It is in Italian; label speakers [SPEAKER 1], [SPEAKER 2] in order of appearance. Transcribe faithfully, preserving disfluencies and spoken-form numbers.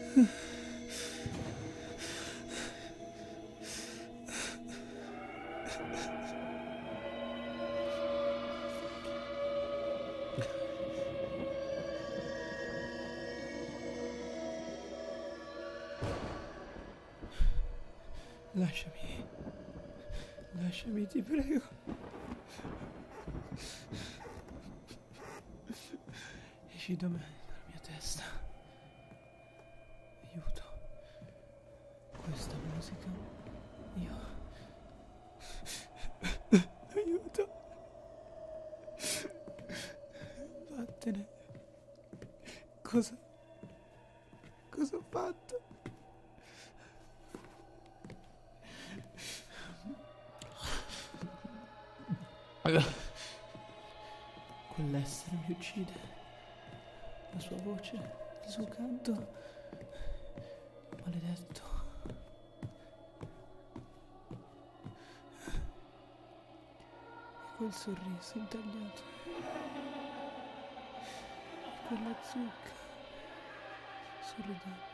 [SPEAKER 1] Lasciami, lasciami, ti prego. Esci da me, dalla mia testa. Aiuto. Questa musica, io... Aiuto. Vattene. Cosa... Cosa ho fatto? Quell'essere mi uccide. La sua voce, il suo canto. Maledetto. E quel sorriso intagliato. E quella zucca sorridente.